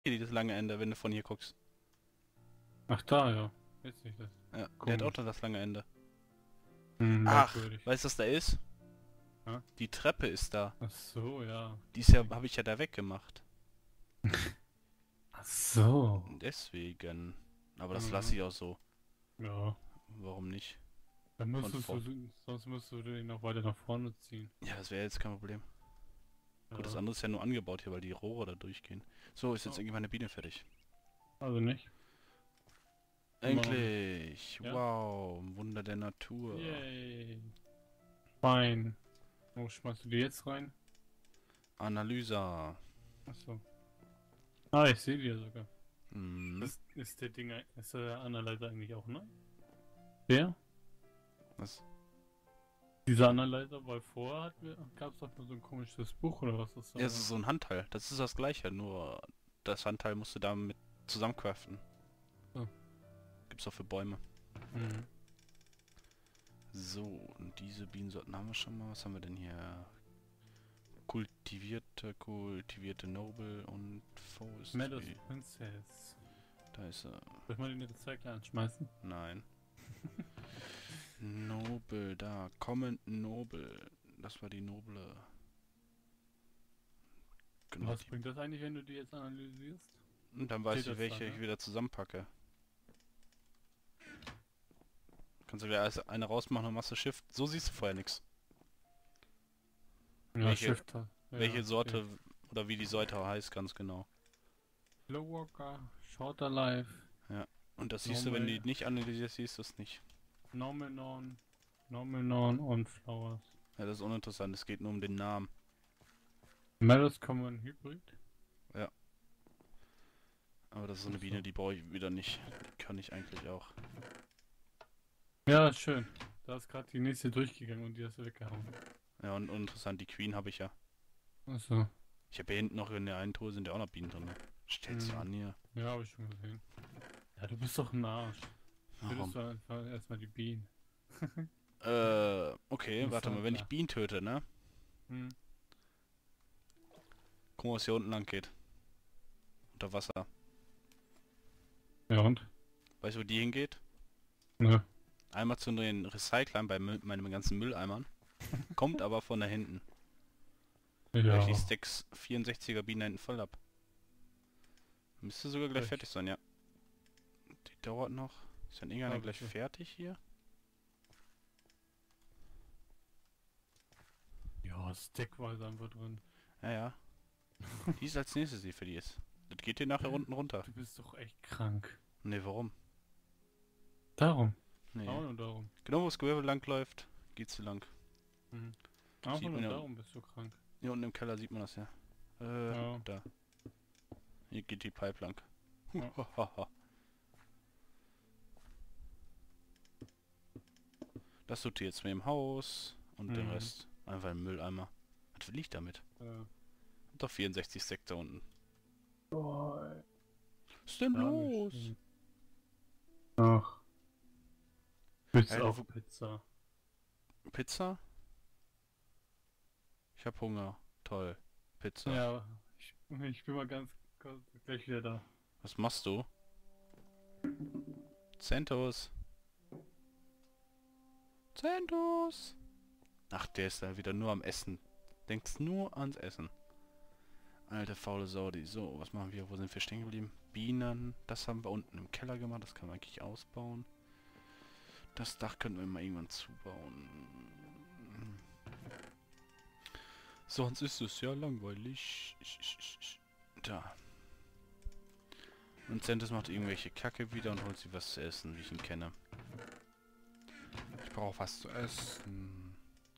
Hier das lange Ende, wenn du von hier guckst. Ach da, ja. Jetzt nicht das. Ja, der hat auch Komisch. noch das lange Ende. Hm, Ach, merkwürdig. weißt du, was da ist? Ja? Die Treppe ist da. Ach so, ja. Die ist ja, Deswegen. habe ich ja da weggemacht. Ach so. Deswegen. Aber das lasse Mhm. ich auch so. Ja. Warum nicht? Dann Von müsstest vor. du, sonst müsstest du den noch weiter nach vorne ziehen. Ja, das wäre jetzt kein Problem. Gut, das Ja. andere ist ja nur angebaut hier, weil die Rohre da durchgehen. So, ist jetzt Oh, irgendwie meine Biene fertig. also nicht. Immer noch nicht. Endlich! Ja? Wow, Wunder der Natur. Yay. Fein. Wo schmeißt du die jetzt rein? Analysa. Ach so. Ah, ich sehe die ja sogar. Hm. Das ist der Ding, ist der Analyzer eigentlich auch neu? Der? Was? Dieser Analyzer, weil vorher gab es doch nur so ein komisches Buch oder was das da Ja, es war. ist so ein Handteil. Das ist das gleiche, nur das Handteil musst du damit zusammencraften. So. Gibt's auch für Bäume. Mhm. So, und diese Bienensorten haben wir schon mal. Was haben wir denn hier? Kultivierte Noble und Meadows Forestry. Princess. Da ist er. Soll ich mal den Recycler anschmeißen? Nein. Noble, da. Common Noble. Das war die Noble. Genau Was die. bringt das eigentlich, wenn du die jetzt analysierst? Und dann weiß Steht ich, das da, welche ich ne? wieder zusammenpacke. Kannst du gleich eine rausmachen und machst du Shift. So siehst du vorher nichts. Ja, Welche, Shifter. welche Ja, okay. Sorte oder wie die Sorte heißt, ganz genau. Slow Walker, Shorter Life, Ja. Und das siehst du, wenn du die Normal, nicht analysierst, siehst du es nicht. Nomenon, Nomenon und Flowers. Ja, das ist uninteressant. Es geht nur um den Namen. Meadows Common Hybrid? Ja. Aber das ist so eine Biene, Achso. die brauche ich wieder nicht. Die kann ich eigentlich auch. Ja, schön. Da ist gerade die nächste durchgegangen und die hast du weggehauen. Ja, und uninteressant, die Queen habe ich ja. Achso. Ich habe hier hinten noch in der einen Truhe sind ja auch noch Bienen drin. Stellst du Hm. an hier. Ja, habe ich schon gesehen. Ja, du bist doch ein Arsch. Warum? Tötest du einfach erstmal die Bienen. Okay, Muss warte mal, wenn ich da. Bienen töte, ne? Hm. Guck mal, was hier unten lang geht. Unter Wasser. Ja und? Weißt du, wo die hingeht? Nö. Einmal zu den Recyclern bei meinen ganzen Mülleimern. Kommt aber von da hinten. Weil ich die Ja. Stacks 64er Bienen da hinten voll hab. Müsste sogar gleich Frech. fertig sein, ja. Die dauert noch. Ist dann irgendeiner Ja, gleich bitte. fertig hier? Ja, Stackweise einfach drin. Ja, ja. Die ist als nächstes, die für die ist. Das geht hier nachher unten runter. Du bist doch echt krank. Ne, warum? Darum. Auch Nee. nur darum. Genau, wo das Gravel lang läuft, geht's hier lang. Mhm. Einfach Sieht nur man ja. darum bist du krank. Hier unten im Keller sieht man das ja. Ja. Da. Hier geht die Pipe lang. Ja. Das tut die jetzt mit dem Haus und den Mhm. Rest einfach im Mülleimer. Was will ich damit? Ja. Doch 64 Stacks da unten. Boah, Was ist denn gar nicht los? schön. Ach. Willst Alter, auch Pizza? Pizza? Ich hab Hunger. Toll. Pizza. Ja, ich bin mal ganz gleich wieder da. Was machst du? Zentos. Zentos. Ach, der ist da wieder nur am Essen. Denkst nur ans Essen. Alte faule Saudi. So, was machen wir? Wo sind wir stehen geblieben? Bienen. Das haben wir unten im Keller gemacht. Das kann man eigentlich ausbauen. Das Dach können wir mal irgendwann zubauen. Sonst ist es ja langweilig. Da. Und Centis macht irgendwelche Kacke wieder und holt sich was zu essen, wie ich ihn kenne. Ich brauche was zu essen.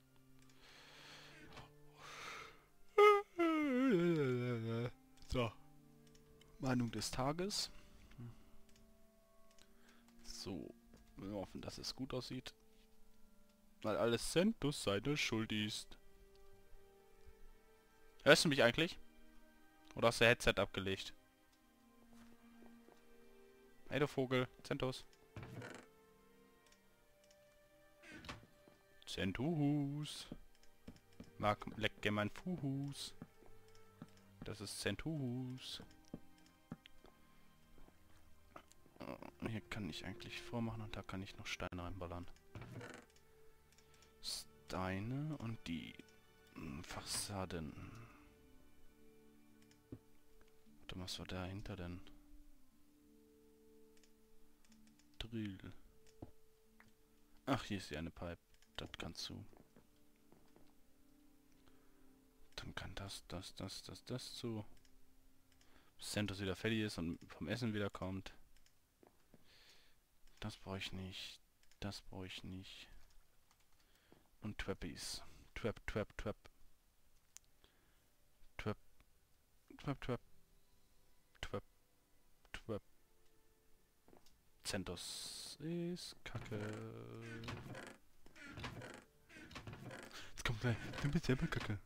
So. Meinung des Tages. So. Wir hoffen, dass es gut aussieht. Weil alles Centus seine Schuld ist. Hörst du mich eigentlich? Oder hast du Headset abgelegt? Hey du Vogel. Centus. Centus. Lecke mein Fuß. Das ist Centus. hier kann ich eigentlich vormachen und da kann ich noch Steine reinballern. Steine und die Fassaden. Warte, was war dahinter denn? Drill. Ach, hier ist die eine Pipe. Das kannst du. Dann kann das zu. Bis Santos wieder fertig ist und vom Essen wieder kommt. Das brauche ich nicht. Das brauche ich nicht. Und Trappies. Trap. Trap. Santos ist Kacke. Jetzt kommt gleich. Du bist selber Kacke.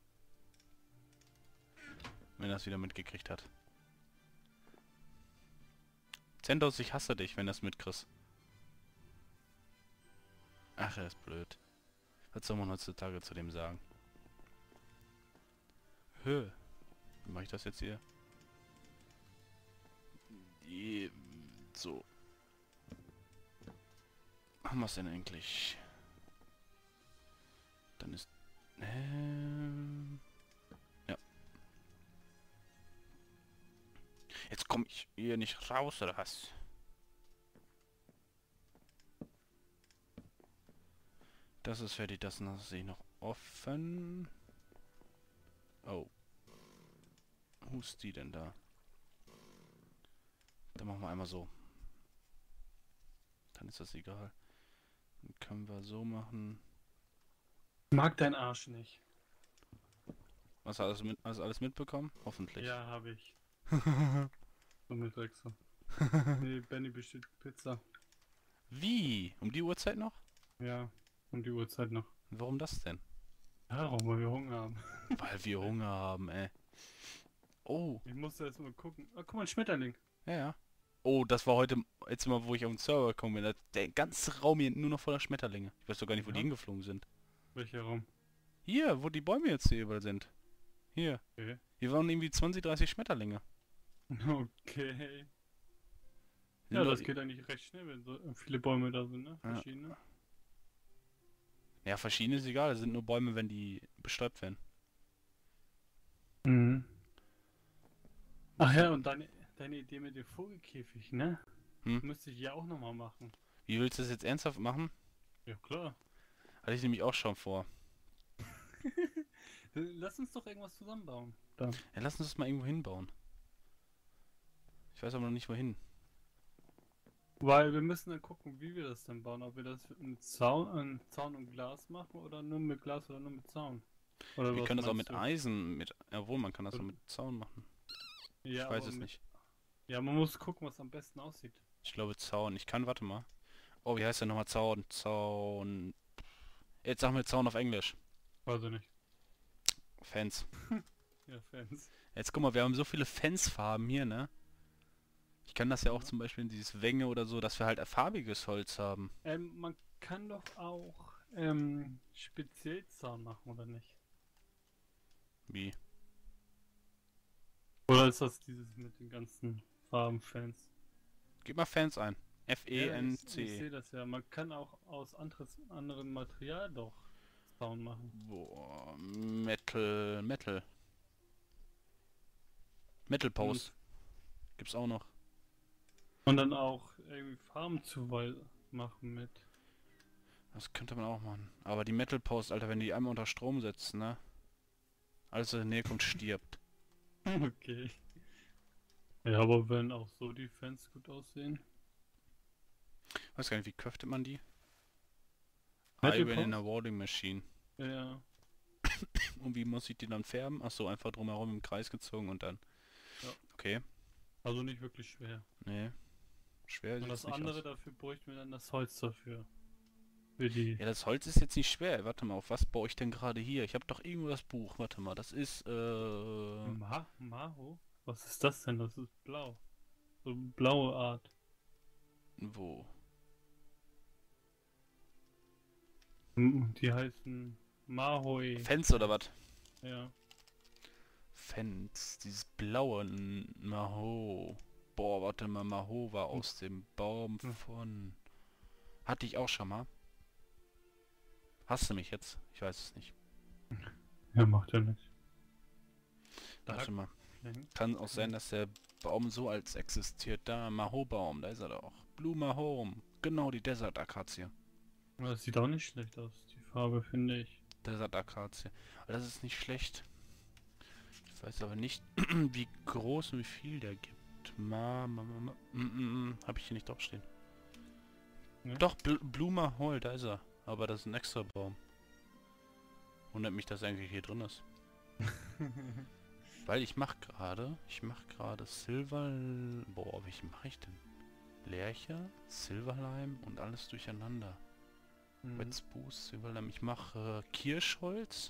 Wenn er es wieder mitgekriegt hat. Santos, ich hasse dich, wenn er es mitkriegst. Ach, er ist blöd. Was soll man heutzutage zu dem sagen? Wie mache ich das jetzt hier? So. Haben wir es denn eigentlich? Dann ist... ja. Jetzt komme ich hier nicht raus, oder was? Das ist fertig, das sehe ich noch offen. Oh. Wo ist die denn da? Dann machen wir einmal so. Dann ist das egal. Dann können wir so machen. Mag dein Arsch nicht. Hast du alles mitbekommen? Hoffentlich. Ja, habe ich. So mit Wechsel. Nee, Benny bestellt Pizza. Wie? Um die Uhrzeit noch? Ja, um die Uhrzeit noch. Warum das denn? Ja, auch weil wir Hunger haben. Weil wir Hunger haben, ey. Oh. Ich musste erst mal gucken. Ah, guck mal, ein Schmetterling. Ja. Oh, das war heute, jetzt mal, wo ich auf den Server gekommen bin. Der ganze Raum hier nur noch voller Schmetterlinge. Ich weiß doch gar nicht, wo die hingeflogen sind. Welcher Raum? Hier, wo die Bäume jetzt hier überall sind. Hier. Okay. Hier waren irgendwie 20, 30 Schmetterlinge. Okay. Ja, das geht eigentlich recht schnell, wenn so viele Bäume da sind, ne? Verschiedene. Ja, verschiedene ist egal. Es sind nur Bäume, wenn die bestäubt werden. Mhm. Ach ja, und deine Idee mit dem Vogelkäfig, ne? Müsste ich ja auch nochmal machen. Wie willst du das jetzt ernsthaft machen? Ja, klar. Hatte ich nämlich auch schon vor. Lass uns doch irgendwas zusammenbauen. Dann. Ja, lass uns das mal irgendwo hinbauen. Ich weiß aber noch nicht wohin. Weil wir müssen dann gucken, wie wir das dann bauen. Ob wir das mit Zaun und Glas machen oder nur mit Glas oder nur mit Zaun. Oder Wir können das auch mit du? Eisen, jawohl, man kann das auch mit Zaun machen. Ja, ich weiß es nicht. Ja, man muss gucken, was am besten aussieht. Ich glaube Zaun. Ich kann, warte mal. Oh, wie heißt der nochmal? Zaun. Jetzt sagen wir Zaun auf Englisch. Weiß ich nicht. Fans. Ja, Fans. Jetzt guck mal, wir haben so viele Fansfarben hier, ne? Ich kann das ja auch zum Beispiel in dieses Wänge oder so, dass wir halt farbiges Holz haben. Man kann doch auch speziell Zaun machen, oder nicht? Wie? Oder ist das dieses mit den ganzen Farben Fans? Gib mal Fans ein. F-E-N-C. Ich F-E-N-C. sehe das ja. Man kann auch aus anderem Material doch Zaun machen. Boah, Metal Post. Gibt's auch noch. Und dann auch irgendwie Farbenzuwahl machen mit. Das könnte man auch machen. Aber die Metal Post, Alter, wenn die einmal unter Strom setzen, ne? Alles, was in der Nähe kommt, stirbt. Okay. Ja, aber wenn auch so die Fans gut aussehen. Weiß gar nicht, wie craftet man die? Metal Iron in Post? a Warding Machine. Ja. Und wie muss ich die dann färben? Achso, einfach drumherum im Kreis gezogen und dann. Ja. Okay. Also nicht wirklich schwer. Nee. Schwer ist Und es das nicht andere aus. dafür bräuchten wir dann das Holz dafür. Für die. Ja, das Holz ist jetzt nicht schwer. Warte mal, auf was baue ich denn gerade hier? Ich habe doch irgendwo das Buch. Warte mal, das ist, Maho? Was ist das denn? Das ist blau. So blaue Art. Wo? Die heißen Mahoi. Fans oder was? Ja. Fans. Dieses blaue Maho. Boah, warte mal, Mahova aus dem Baum von... Hatte ich auch schon mal. Hast du mich jetzt? Ich weiß es nicht. Ja, macht ja nichts. Warte mal. Nein. Kann auch sein, dass der Baum so als existiert. Da, Maho-Baum, da ist er doch. Blue Mahom. Genau, die Desert-Akazie. Das sieht auch nicht schlecht aus, die Farbe, finde ich. Desert-Akazie. Aber das ist nicht schlecht. Ich weiß aber nicht, wie groß und wie viel der gibt. Hab ich hier nicht draufstehen. Ne? Doch, Blue Mahol, da ist er. Aber das ist ein extra Baum. Wundert mich, dass er eigentlich hier drin ist. Weil ich mache gerade Silver... Boah, welchen mache ich denn? Lärche, Silverlime und alles durcheinander. Wetzboost, Silverlime. Ich mache Kirschholz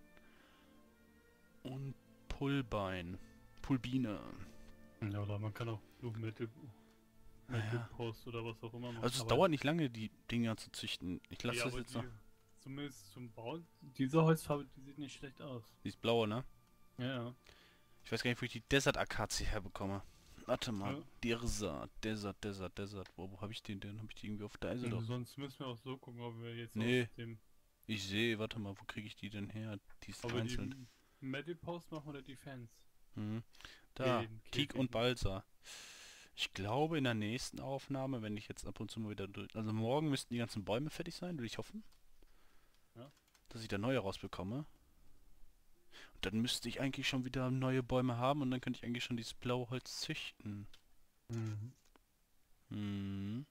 und Pullbein. Pulbine. Ja, oder man kann auch Blue Metal, Ja. Post oder was auch immer machen. Also es Aber- dauert nicht lange, die Dinger zu züchten. Ich lasse ja, das aber jetzt noch. zumindest zum Bauen, diese Holzfarbe, die sieht nicht schlecht aus. Die ist blaue, ne? Ja, ja. Ich weiß gar nicht, wo ich die Desert-Akazie herbekomme. Warte mal. Ja. Desert. Wo habe ich den denn? Habe ich die irgendwie auf der Eise doch? Sonst müssen wir auch so gucken, ob wir jetzt Nee. aus dem... Ich sehe, warte mal, wo kriege ich die denn her? Die ist Ob wir einzeln. die Metal Post machen oder die Fans. Mhm. Da, Den Teak Käfig. und Balsa. Ich glaube in der nächsten Aufnahme, wenn ich jetzt ab und zu mal wieder durch... Also morgen müssten die ganzen Bäume fertig sein, würde ich hoffen. Ja. Dass ich da neue rausbekomme. Und dann müsste ich eigentlich schon wieder neue Bäume haben und dann könnte ich eigentlich schon dieses blaue Holz züchten. Mhm. Mhm.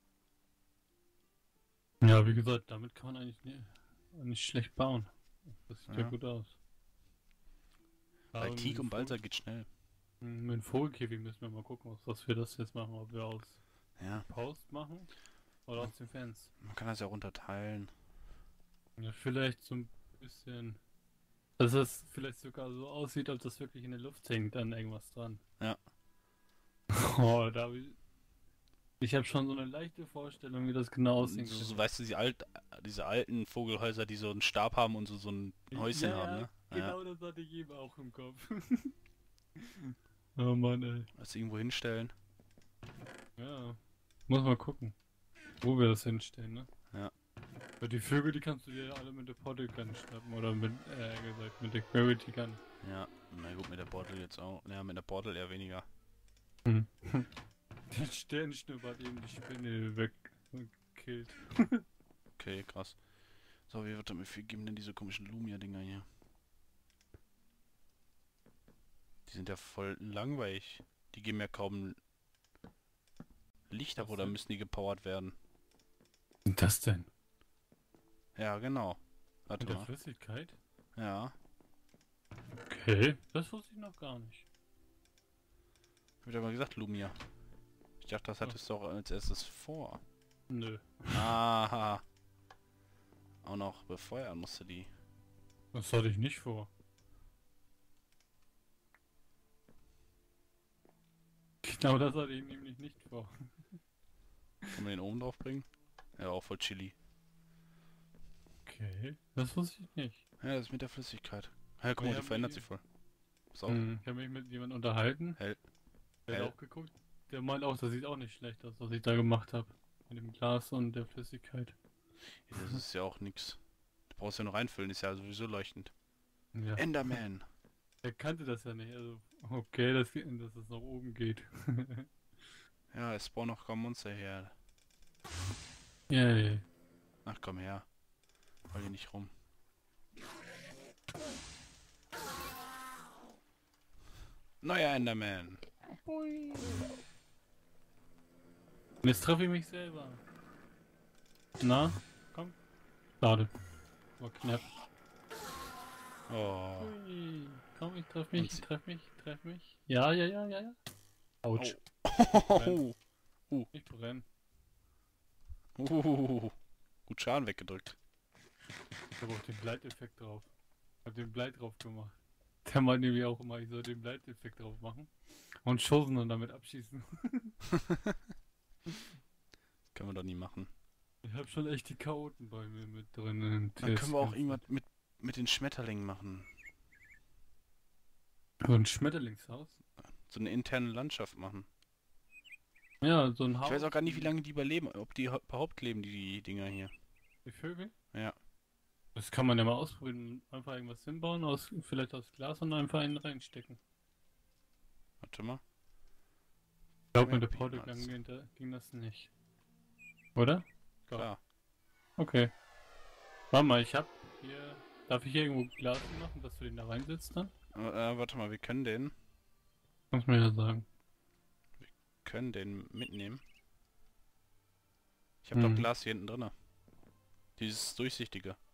Ja, wie gesagt, damit kann man eigentlich nicht schlecht bauen. Das sieht ja Ja. gut aus. Weil Aber Teak mit und dem Balsa geht schnell. Mit dem Vogelkäfig müssen wir mal gucken, was wir das jetzt machen. Ob wir aus Ja, Post machen oder Ja. aus den Fans. man kann das ja auch unterteilen. Ja, vielleicht so ein bisschen... Dass es vielleicht sogar so aussieht, als das wirklich in der Luft hängt an irgendwas dran. Ja. Oh, da hab ich habe schon so eine leichte Vorstellung, wie das genau aussehen So, könnte. weißt du, diese alten Vogelhäuser, die so einen Stab haben und so ein Häuschen Ja, haben, ja, ne? genau das hatte ich eben auch im Kopf. Oh Mann, ey. Das irgendwo hinstellen. Ja. Muss mal gucken, wo wir das hinstellen, ne? Ja. Weil die Vögel, die kannst du dir ja alle mit der Portal Gun schnappen. Oder mit, gesagt, mit der Gravity Gun. Ja, na gut, mit der Portal jetzt auch. Ja, mit der Portal eher weniger. Hm. Der Sternschnuppe hat eben die Spinne weggekillt. Okay, krass. So, wie viel geben denn diese komischen Lumia-Dinger hier? Die sind ja voll langweilig. Die geben ja kaum Licht ab, Was oder denn? müssen die gepowert werden? Was ist das denn? Ja, genau. Warte Mit der mal. Flüssigkeit? Ja. Okay, das wusste ich noch gar nicht. Hab ich aber gesagt, Lumia. Ich dachte, das hattest du auch als erstes vor. Nö. Aha. Auch noch befeuern musste die. Das hatte ich nicht vor. Genau das hatte ich nämlich nicht vor. Kann man den oben drauf bringen? Ja, auch voll chilly. Okay, das wusste ich nicht. Ja, das ist mit der Flüssigkeit. Ja, guck mal, Ja, die verändert mit- sich voll. Pass auf. Ich habe mich mit jemandem unterhalten. Hell. Der Hell. hat auch geguckt. Der meint auch, das sieht auch nicht schlecht aus, was ich da gemacht habe. Mit dem Glas und der Flüssigkeit. Ja, das ist ja auch nix. Du brauchst ja nur reinfüllen, ist ja sowieso leuchtend. Ja. Enderman. Er kannte das ja nicht. Also, okay, dass es nach oben geht. Ja, es spawnen noch kaum Monster her. Yay. Ach, komm her. Heul hier nicht rum. Neuer Enderman. Und jetzt treffe ich mich selber. Na, komm. Schade. War knapp. Oh. Hui. Komm, ich treff Und mich, sie- treff mich. Ja. Autsch. Oh. Ich brenn. Gut Schaden weggedrückt. Ich habe auch den Bleiteffekt drauf. Hab den Bleit drauf gemacht. Der meint nämlich auch immer, ich soll den Bleiteffekt drauf machen. Und schossen und damit abschießen. Können wir doch nie machen. Ich habe schon echt die Chaoten bei mir mit drin. Im Dann können wir auch TS. irgendwas mit den Schmetterlingen machen. So ein Schmetterlingshaus. So eine interne Landschaft machen. Ja, so ein Haus. Ich weiß auch gar nicht, wie lange die überleben. Ob die überhaupt leben, die Dinger hier. Die Vögel? Ja. Das kann man ja mal ausprobieren. Einfach irgendwas hinbauen, vielleicht aus Glas und einfach einen reinstecken. Warte mal. Ich glaube, mit der Peanuts. Portogang ging das nicht. Oder? Doch. Klar. Okay. Warte mal, ich hab hier. Darf ich hier irgendwo Glas machen, dass du den da reinsetzt dann? Warte mal, wir können den Kannst mir ja sagen. mitnehmen. Ich habe doch Hm. Glas hier hinten drinne. Dieses durchsichtige.